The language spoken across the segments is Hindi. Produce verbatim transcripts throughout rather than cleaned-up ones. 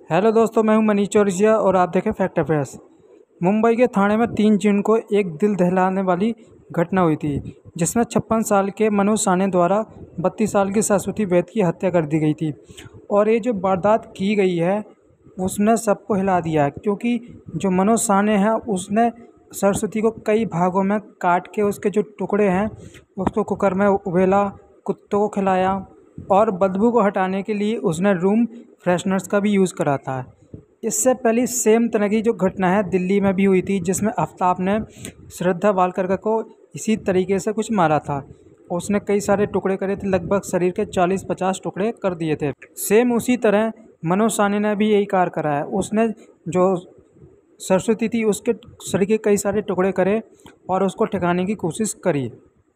हेलो दोस्तों, मैं हूं मनीष चौरसिया और आप देखें फैक्ट अफेयर्स। मुंबई के थाने में तीन जून को एक दिल दहलाने वाली घटना हुई थी, जिसमें छप्पन साल के मनोज साहनी द्वारा बत्तीस साल की सरस्वती वैद की हत्या कर दी गई थी। और ये जो वारदात की गई है उसने सबको हिला दिया है, क्योंकि जो मनोज साहनी है उसने सरस्वती को कई भागों में काट के उसके जो टुकड़े हैं उसको कुकर में उबेला, कुत्तों को खिलाया और बदबू को हटाने के लिए उसने रूम फ्रेशनर्स का भी यूज़ करा था। इससे पहले सेम तरह की जो घटना है दिल्ली में भी हुई थी, जिसमें आफ्ताब ने श्रद्धा वालकर को इसी तरीके से कुछ मारा था। उसने कई सारे टुकड़े करे थे, लगभग शरीर के चालीस पचास टुकड़े कर दिए थे। सेम उसी तरह मनोज साहनी ने भी यही कार्य करा है। उसने जो सरस्वती थी उसके शरीर के कई सारे टुकड़े करे और उसको ठिकाने की कोशिश करी।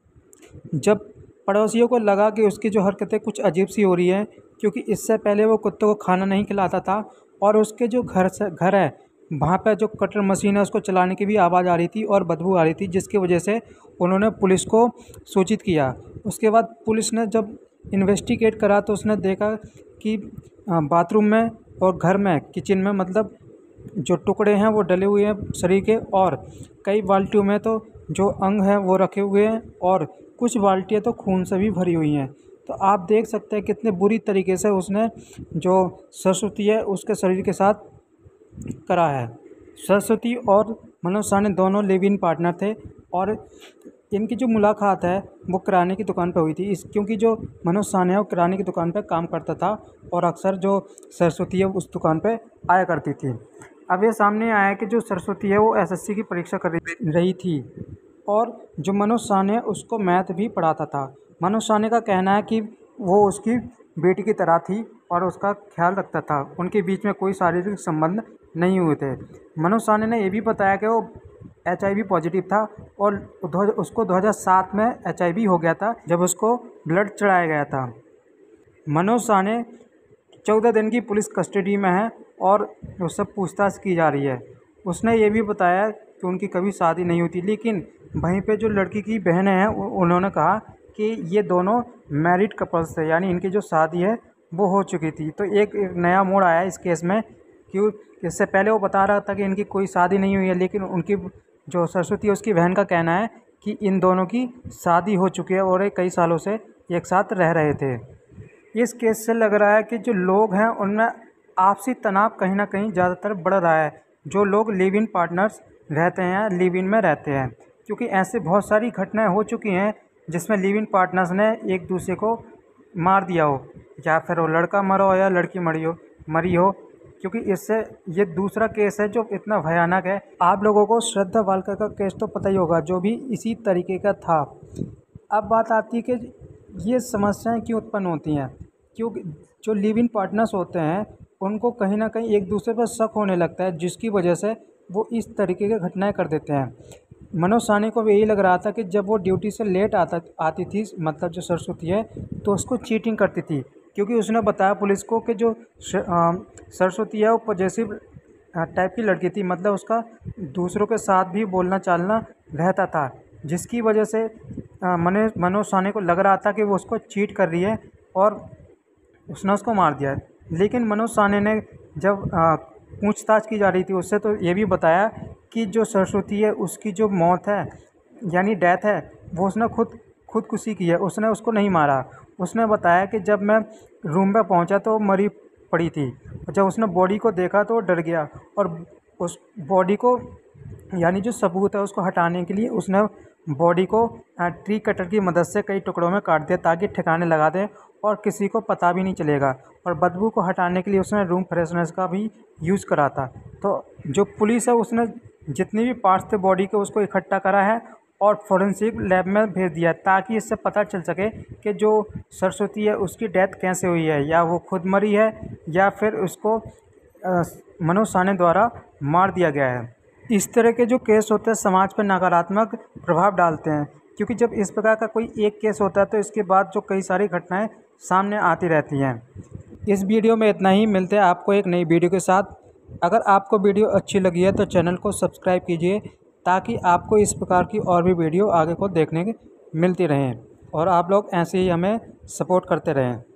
जब पड़ोसियों को लगा कि उसकी जो हरकतें कुछ अजीब सी हो रही हैं, क्योंकि इससे पहले वो कुत्तों को खाना नहीं खिलाता था और उसके जो घर से घर है वहाँ पर जो कटर मशीन है उसको चलाने की भी आवाज़ आ रही थी और बदबू आ रही थी, जिसकी वजह से उन्होंने पुलिस को सूचित किया। उसके बाद पुलिस ने जब इन्वेस्टिगेट करा तो उसने देखा कि बाथरूम में और घर में किचन में मतलब जो टुकड़े हैं वो डले हुए हैं शरीर के, और कई बाल्टियों में तो जो अंग हैं वो रखे हुए हैं और कुछ बाल्टियाँ तो खून से भी भरी हुई हैं। तो आप देख सकते हैं कितने बुरी तरीके से उसने जो सरस्वती है उसके शरीर के साथ करा है। सरस्वती और मनोज साहनी दोनों लिव इन पार्टनर थे और इनकी जो मुलाकात है वो किराने की दुकान पर हुई थी। इस क्योंकि जो मनोज साहनी है वो किराने की दुकान पर काम करता था और अक्सर जो सरस्वती है उस दुकान पर आया करती थी। अब ये सामने आया है कि जो सरस्वती है वो एसएससी की परीक्षा कर रही थी और जो मनोज साहनी है उसको मैथ भी पढ़ाता था। मनोज साहनी का कहना है कि वो उसकी बेटी की तरह थी और उसका ख्याल रखता था। उनके बीच में कोई शारीरिक संबंध नहीं हुए थे। मनोज साहनी ने यह भी बताया कि वो एच आई वी पॉजिटिव था और उसको दो हज़ार सात में एच आई वी हो गया था, जब उसको ब्लड चढ़ाया गया था। मनोज साहनी चौदह दिन की पुलिस कस्टडी में है और उससे पूछताछ की जा रही है। उसने ये भी बताया कि उनकी कभी शादी नहीं हुई थी, लेकिन वहीं पे जो लड़की की बहनें हैं उन्होंने कहा कि ये दोनों मैरिड कपल्स थे, यानी इनकी जो शादी है वो हो चुकी थी। तो एक, एक नया मोड़ आया इस केस में, क्यों इससे पहले वो बता रहा था कि इनकी कोई शादी नहीं हुई है, लेकिन उनकी जो सरस्वती है उसकी बहन का कहना है कि इन दोनों की शादी हो चुकी है और कई सालों से एक साथ रह रहे थे। इस केस से लग रहा है कि जो लोग हैं उनमें आपसी तनाव कहीं ना कहीं ज़्यादातर बढ़ रहा है। जो लोग लिव इन पार्टनर्स रहते हैं, लिव इन में रहते हैं, क्योंकि ऐसे बहुत सारी घटनाएं हो चुकी हैं जिसमें लिव इन पार्टनर्स ने एक दूसरे को मार दिया हो, या फिर वो लड़का मरा हो या लड़की मरी हो मरी हो क्योंकि इससे ये दूसरा केस है जो इतना भयानक है। आप लोगों को श्रद्धा वालकर का केस तो पता ही होगा, जो भी इसी तरीके का था। अब बात आती है कि ये समस्याएं क्यों उत्पन्न होती हैं, क्योंकि जो लिव इन पार्टनर्स होते हैं उनको कहीं ना कहीं एक दूसरे पर शक होने लगता है, जिसकी वजह से वो इस तरीके की घटनाएं कर देते हैं। मनोज साहनी को भी यही लग रहा था कि जब वो ड्यूटी से लेट आता आती थी, मतलब जो सरस्वती है, तो उसको चीटिंग करती थी, क्योंकि उसने बताया पुलिस को कि जो सरस्वती है वो पॉजिटिव टाइप की लड़की थी, मतलब उसका दूसरों के साथ भी बोलना चालना रहता था, जिसकी वजह से मनोज मनोज साहनी को लग रहा था कि वो उसको चीट कर रही है और उसने उसको मार दिया। लेकिन मनोज साहनी ने जब पूछताछ की जा रही थी उससे, तो ये भी बताया कि जो सरस्वती है उसकी जो मौत है यानी डेथ है वो उसने खुद खुदकुशी की है, उसने उसको नहीं मारा। उसने बताया कि जब मैं रूम पे पहुंचा तो मरी पड़ी थी, जब उसने बॉडी को देखा तो डर गया और उस बॉडी को यानी जो सबूत है उसको हटाने के लिए उसने बॉडी को ट्री कटर की मदद से कई टुकड़ों में काट दिया ताकि ठिकाने लगा दें और किसी को पता भी नहीं चलेगा। और बदबू को हटाने के लिए उसने रूम फ्रेशनर्स का भी यूज़ करा था। तो जो पुलिस है उसने जितने भी पार्ट्स थे बॉडी के उसको इकट्ठा करा है और फोरेंसिक लैब में भेज दिया, ताकि इससे पता चल सके कि जो सरस्वती है उसकी डेथ कैसे हुई है, या वो खुद मरी है या फिर उसको मनोज साहनी द्वारा मार दिया गया है। इस तरह के जो केस होते हैं समाज पर नकारात्मक प्रभाव डालते हैं, क्योंकि जब इस प्रकार का कोई एक केस होता है तो इसके बाद जो कई सारी घटनाएं सामने आती रहती हैं। इस वीडियो में इतना ही, मिलते हैं आपको एक नई वीडियो के साथ। अगर आपको वीडियो अच्छी लगी है तो चैनल को सब्सक्राइब कीजिए, ताकि आपको इस प्रकार की और भी वीडियो आगे को देखने मिलती रहें और आप लोग ऐसे ही हमें सपोर्ट करते रहें।